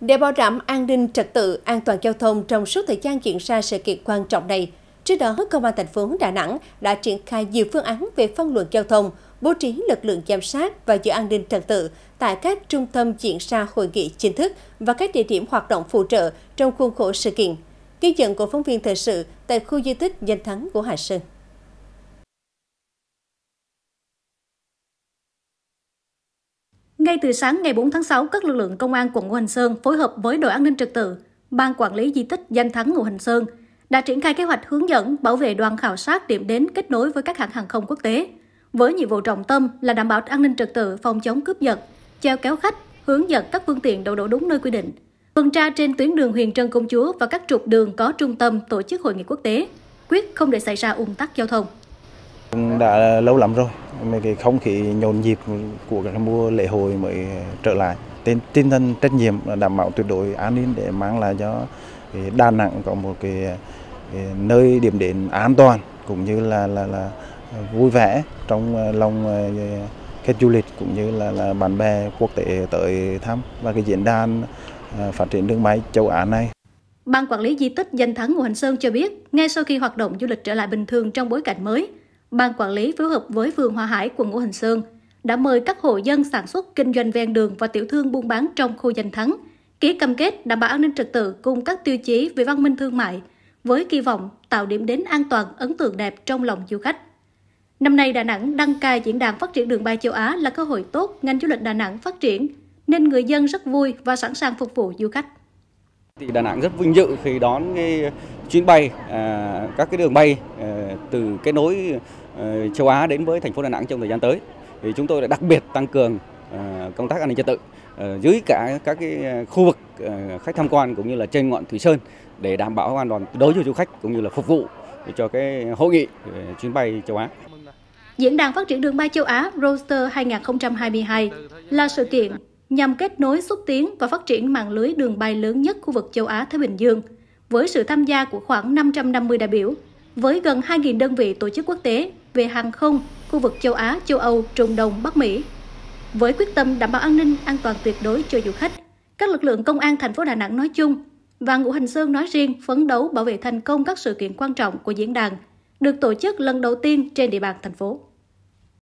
Để bảo đảm an ninh trật tự, an toàn giao thông trong suốt thời gian diễn ra sự kiện quan trọng này, trước đó, Công an thành phố Đà Nẵng đã triển khai nhiều phương án về phân luồng giao thông, bố trí lực lượng giám sát và giữ an ninh trật tự tại các trung tâm diễn ra hội nghị chính thức và các địa điểm hoạt động phụ trợ trong khuôn khổ sự kiện. Ghi nhận của phóng viên thời sự tại khu di tích danh thắng của Hà Sơn. Ngay từ sáng ngày 4 tháng 6, các lực lượng công an quận Ngũ Hành Sơn phối hợp với đội an ninh trật tự, ban quản lý di tích danh thắng Ngũ Hành Sơn đã triển khai kế hoạch hướng dẫn bảo vệ đoàn khảo sát điểm đến kết nối với các hãng hàng không quốc tế, với nhiệm vụ trọng tâm là đảm bảo an ninh trật tự, phòng chống cướp giật, chèo kéo khách, hướng dẫn các phương tiện đậu đỗ đúng nơi quy định, tuần tra trên tuyến đường Huyền Trân Công Chúa và các trục đường có trung tâm tổ chức hội nghị quốc tế, quyết không để xảy ra ùn tắc giao thông. Đã lâu lắm rồi, cái không khí nhộn nhịp của các mùa lễ hội mới trở lại. Tinh thần trách nhiệm đảm bảo tuyệt đối an ninh để mang lại cho Đà Nẵng có một cái nơi điểm đến an toàn cũng như là vui vẻ trong lòng khách du lịch cũng như là bạn bè quốc tế tới thăm và cái diễn đàn phát triển đường bay châu Á này. Ban quản lý di tích danh thắng Ngũ Hành Sơn cho biết, ngay sau khi hoạt động du lịch trở lại bình thường trong bối cảnh mới, Ban quản lý phối hợp với phường Hòa Hải, quận Ngũ Hành Sơn đã mời các hộ dân sản xuất kinh doanh ven đường và tiểu thương buôn bán trong khu danh thắng ký cam kết đảm bảo an ninh trật tự cùng các tiêu chí về văn minh thương mại, với kỳ vọng tạo điểm đến an toàn, ấn tượng đẹp trong lòng du khách. Năm nay, Đà Nẵng đăng cai diễn đàn phát triển đường bay châu Á là cơ hội tốt ngành du lịch Đà Nẵng phát triển, nên người dân rất vui và sẵn sàng phục vụ du khách. Đà Nẵng rất vinh dự khi đón cái chuyến bay, các cái đường bay từ kết nối châu Á đến với thành phố Đà Nẵng trong thời gian tới. Thì chúng tôi đã đặc biệt tăng cường công tác an ninh trật tự dưới cả các cái khu vực khách tham quan cũng như là trên ngọn Thủy Sơn để đảm bảo an toàn đối với du khách cũng như là phục vụ cho cái hội nghị chuyến bay châu Á. Diễn đàn phát triển đường bay châu Á Roadster 2022 là sự kiện nhằm kết nối, xúc tiến và phát triển mạng lưới đường bay lớn nhất khu vực châu Á Thái Bình Dương, với sự tham gia của khoảng 550 đại biểu, với gần 2.000 đơn vị tổ chức quốc tế về hàng không, khu vực châu Á, châu Âu, Trung Đông, Bắc Mỹ. Với quyết tâm đảm bảo an ninh, an toàn tuyệt đối cho du khách, các lực lượng công an thành phố Đà Nẵng nói chung và Ngũ Hành Sơn nói riêng phấn đấu bảo vệ thành công các sự kiện quan trọng của diễn đàn, được tổ chức lần đầu tiên trên địa bàn thành phố.